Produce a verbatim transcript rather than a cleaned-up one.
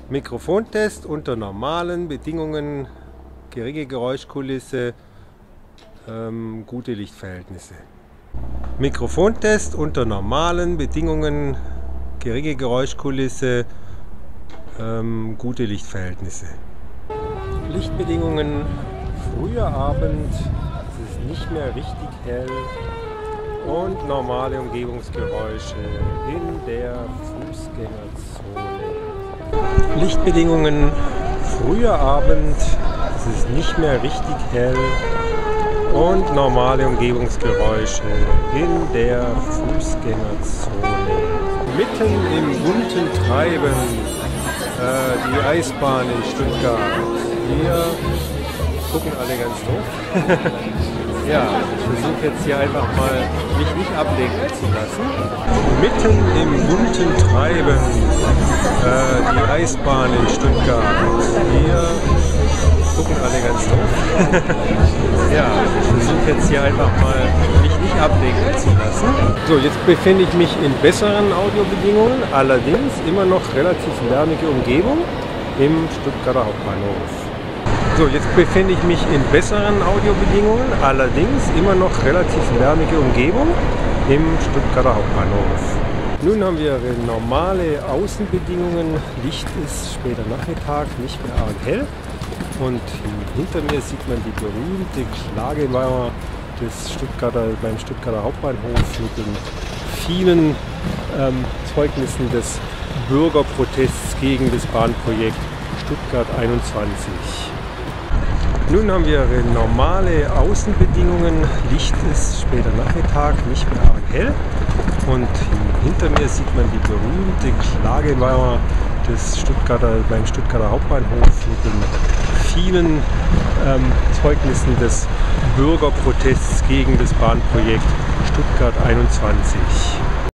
Mikrofontest unter normalen Bedingungen, geringe Geräuschkulisse, ähm, gute Lichtverhältnisse. Mikrofontest unter normalen Bedingungen, geringe Geräuschkulisse, ähm, gute Lichtverhältnisse. Lichtbedingungen, früher Abend, es ist nicht mehr richtig hell und normale Umgebungsgeräusche in der Fußgängerzone. Lichtbedingungen, früher Abend, es ist nicht mehr richtig hell und normale Umgebungsgeräusche in der Fußgängerzone. Mitten im bunten Treiben, äh, die Eisbahn in Stuttgart. Hier gucken alle ganz doof. Ja, ich versuche jetzt hier einfach mal mich nicht ablenken zu lassen. Mitten im bunten Treiben, äh, die Eisbahn in Stuttgart. Hier gucken alle ganz doof. Ja, ich versuche jetzt hier einfach mal mich nicht ablenken zu lassen. So, jetzt befinde ich mich in besseren Audiobedingungen, allerdings immer noch relativ lärmige Umgebung im Stuttgarter Hauptbahnhof. So, jetzt befinde ich mich in besseren Audiobedingungen, allerdings immer noch relativ lärmige Umgebung im Stuttgarter Hauptbahnhof. Nun haben wir normale Außenbedingungen. Licht ist später Nachmittag, nicht mehr arg hell. Und hinter mir sieht man die berühmte Klagemauer des Stuttgarter, beim Stuttgarter Hauptbahnhof mit den vielen ähm, Zeugnissen des Bürgerprotests gegen das Bahnprojekt Stuttgart einundzwanzig. Nun haben wir normale Außenbedingungen. Licht ist später Nachmittag, nicht mehr arg hell. Und hinter mir sieht man die berühmte Klagemauer des Stuttgarter, beim Stuttgarter Hauptbahnhof mit den vielen ähm, Zeugnissen des Bürgerprotests gegen das Bahnprojekt Stuttgart einundzwanzig.